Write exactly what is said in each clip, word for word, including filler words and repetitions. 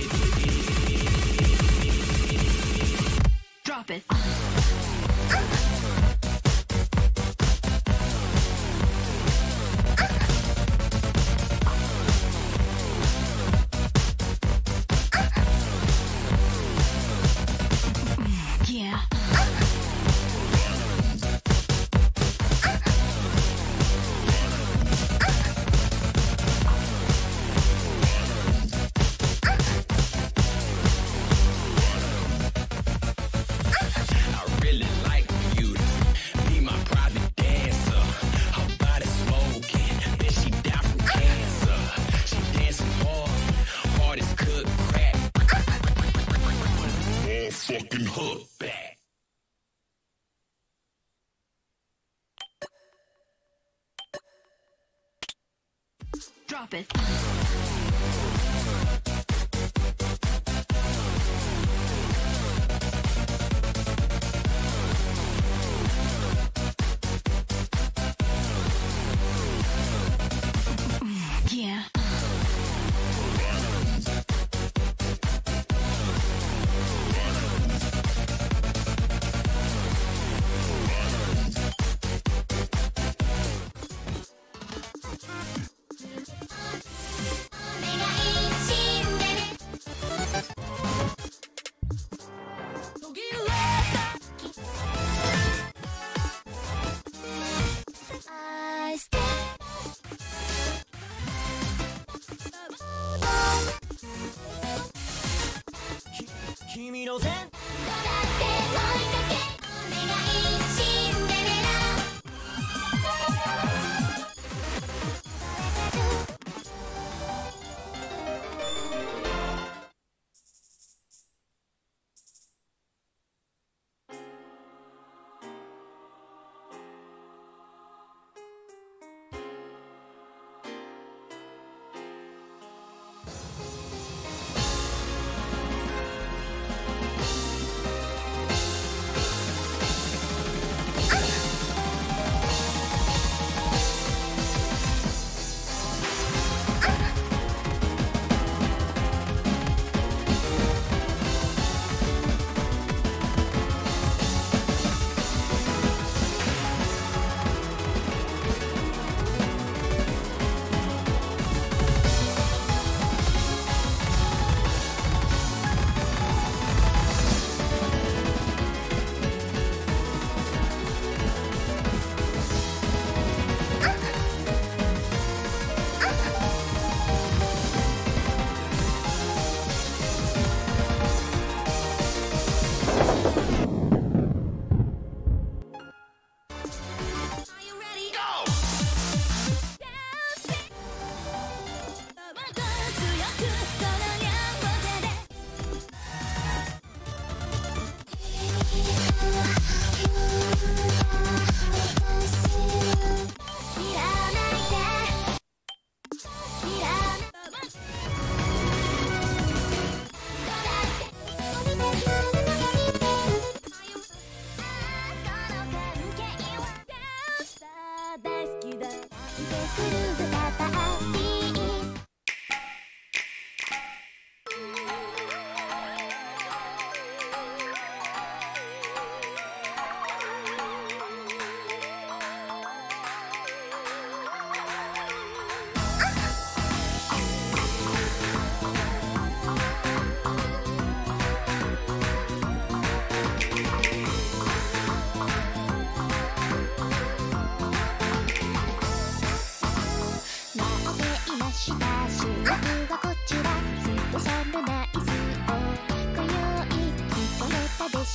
Drop it. Yeah. Fucking hook back. Drop it. Yeah.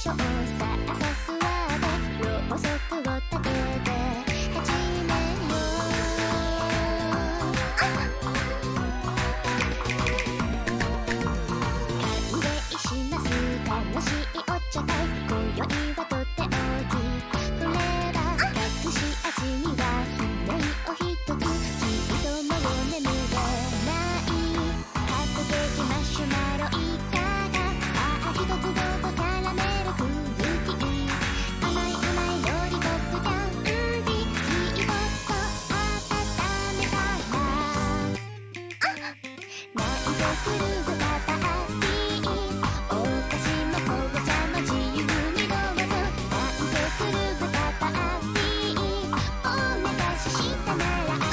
しょう。さあさすわでろうそくを立てて始めよう。歓迎します。楽しいお茶会。今宵はとっておき。触れば隠し味にはひねいおひとつ。きっともう眠れないカップケーキマシュマロいかが。さあひとつどうぞ。キャラメルクッキー甘い甘いロリポップキャンディー。キーボード温めたらなんてくるぶかパーティー。お菓子も紅茶も自由にどうぞ。なんてくるぶかパーティー。お目指ししたなら集まって。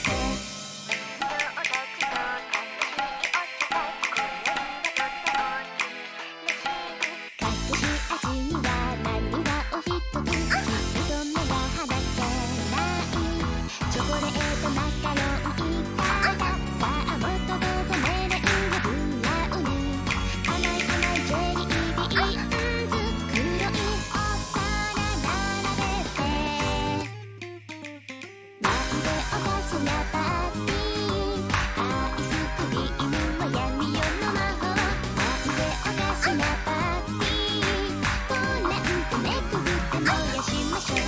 隠し味には何がおひとつ。きっと目が離せないチョコレートマカロンいかが。さあもっとどうぞ。メレンゲブラウニー甘い甘いジェリービーンズ。黒いお皿並べてなんでおかしなパーティー。アイスクリームは闇夜の魔法。なんでおかしなパーティー。トレンドめくぐって燃やしましょう。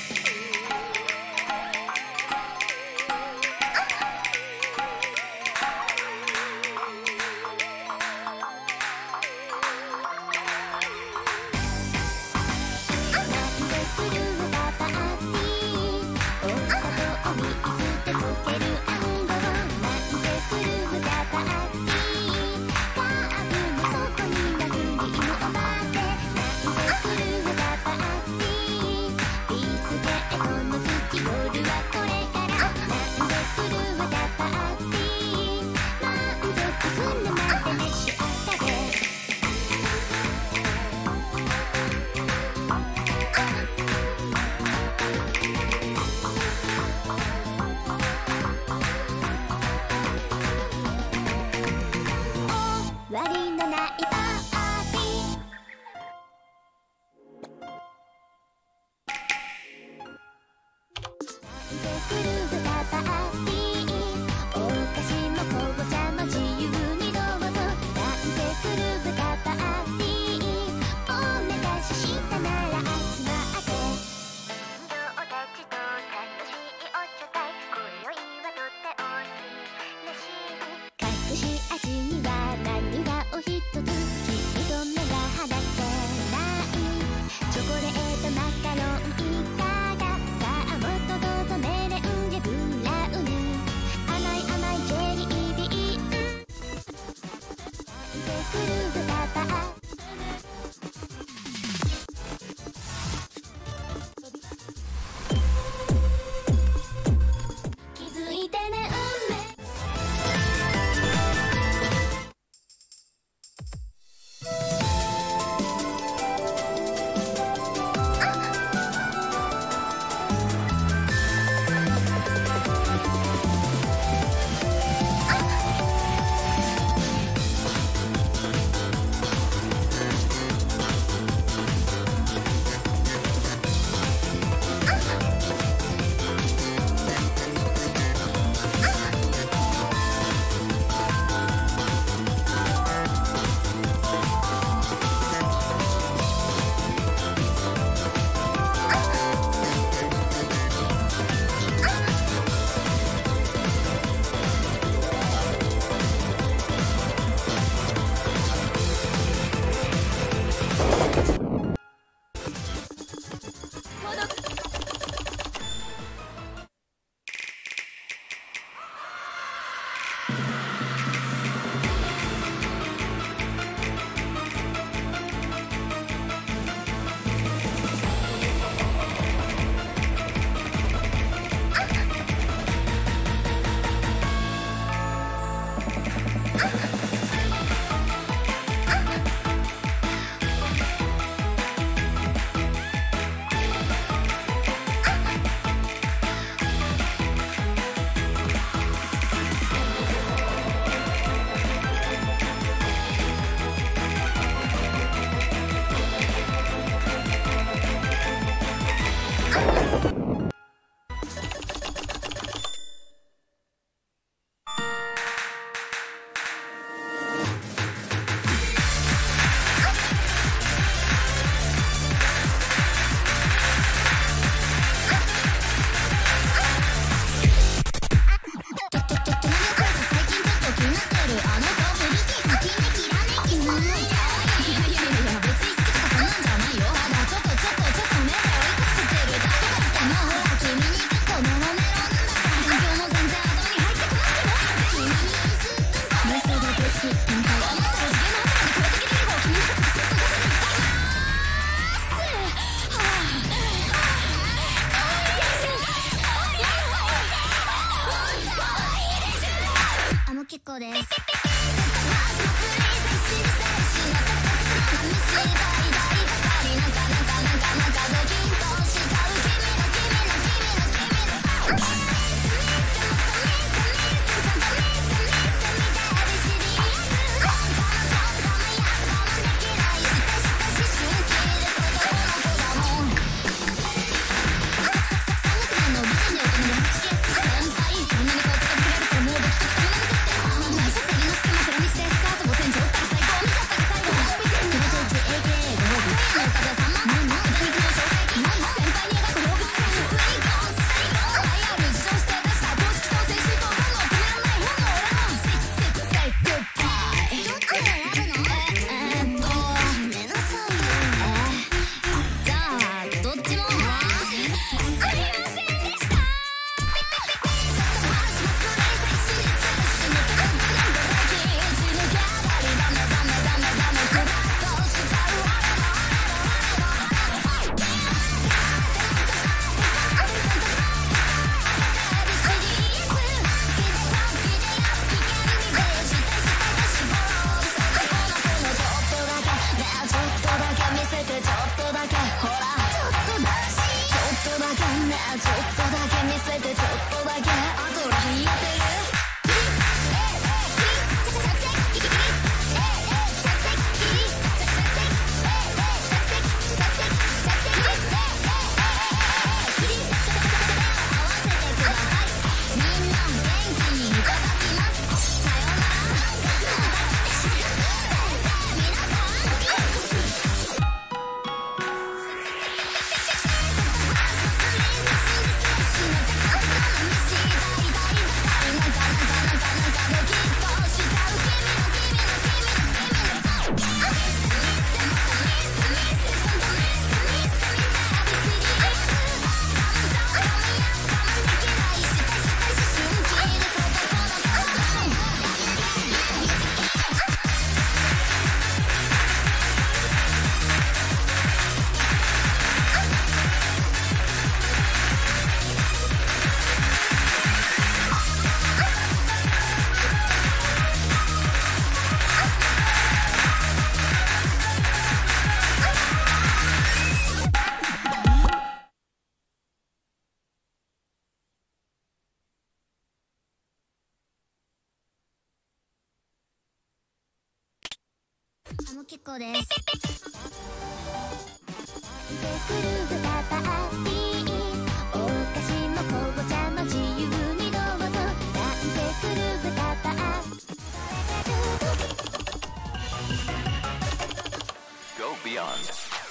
なんでくるぶかパーティー。お砂糖お水で溶ける暗号。なんでくるぶかパーティー。カーブの底にはクリームを混ぜ。なんでくるぶかパーティー。ビスケットの月夜はこれから。なんでくるぶかパーティー。満足するまで召し上がれ。終わりのないパーティー。なんでくるぶかパーティー。お菓子も紅茶も自由にどうぞ。なんでくるぶかパーティー。お目指ししたなら集まって。人たちと楽しいお茶会。今宵はとっておきらしい。隠し味には何がおひとつ。きっと目が離せないチョコレートマカロンいかが。さあもっとどうぞ。メレンゲブもう結構です。でくる豚パーティー、お菓子も紅茶も自由にどうぞ。なんでくる豚パーティー Go beyond.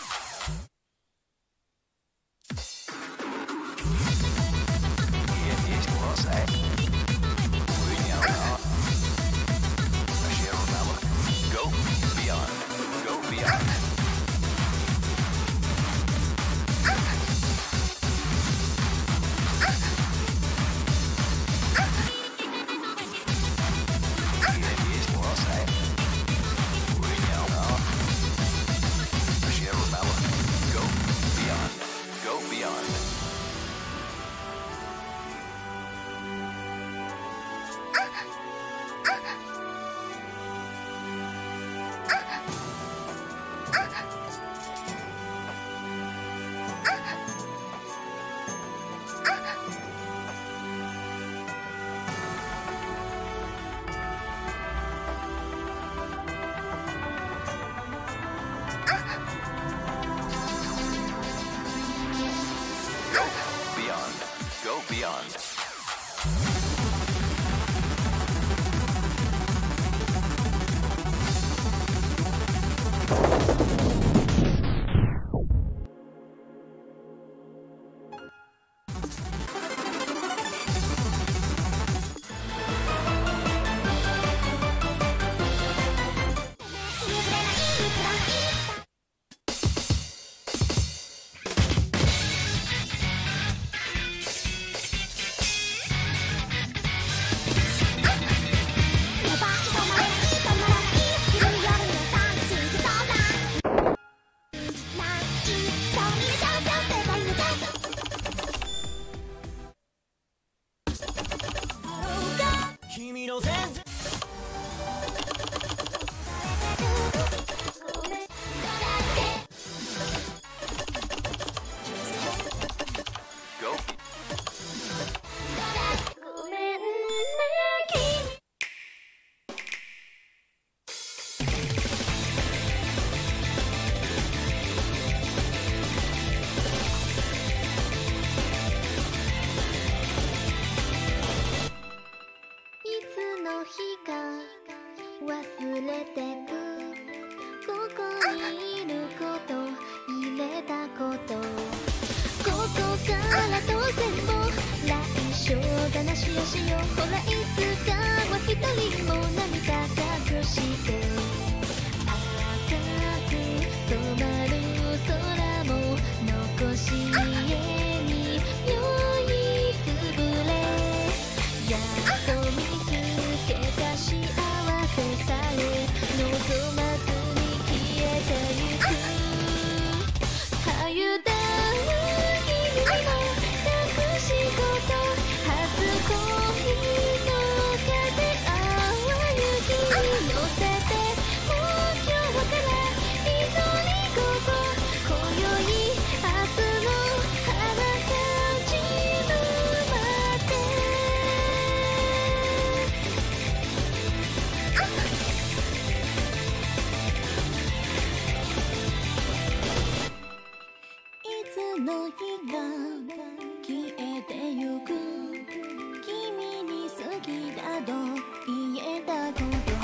Go beyond. Go. 忘れてくここにいること入れたことここから当然も来生話をしようほらいつかは一人も涙隠して赤く染まる空も残し家に酔いつぶれやっと見つけた幸せさえ望まずに消えてゆくはゆだる君にも隠し事初恋の風あわゆき乗せてもう今日から一人ここ今宵明日の花が散るまでいつの日が消えてゆく君に好きだと言えたこと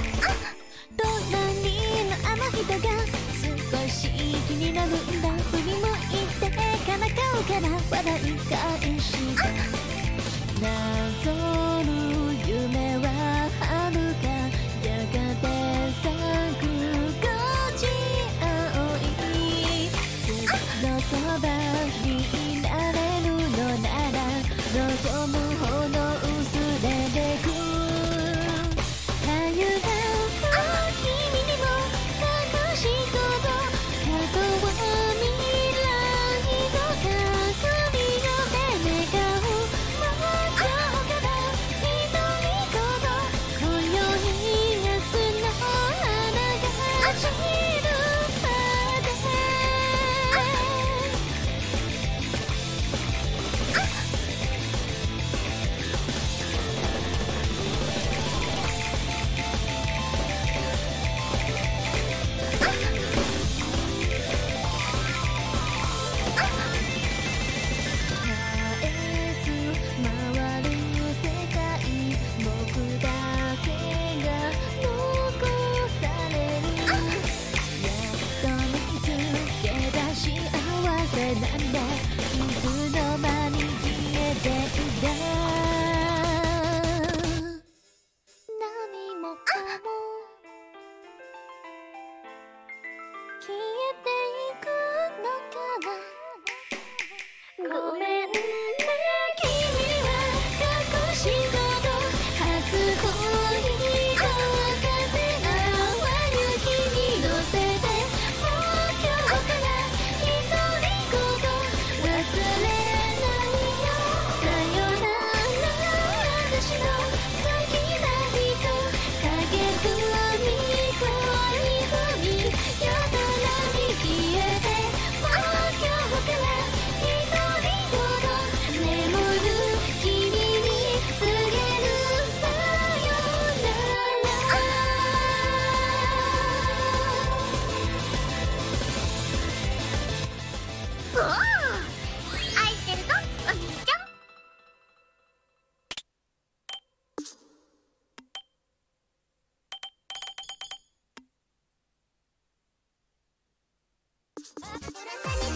隣のあの人が少し気になるんだ振り向いてから顔から笑い返した謎の夢は遥かやがて咲くこち青いずっとそばにいられるのなら望むほど薄れてくはゆだ君にも隠し事過去は未来と過去によって願うもう今日から一人こそ今宵明日の花が散るまでせなんだいつの間に消えていた何もかも消えていくのかなごめんね君は隠し事初恋の風が雪に乗せてもう今日から一人ごと忘れないよさよなら私の好きな人影踏み恋踏み夜空に消えてもう今日から一人ごと眠る君に告げるさよならおお愛してるぞお兄ちゃん「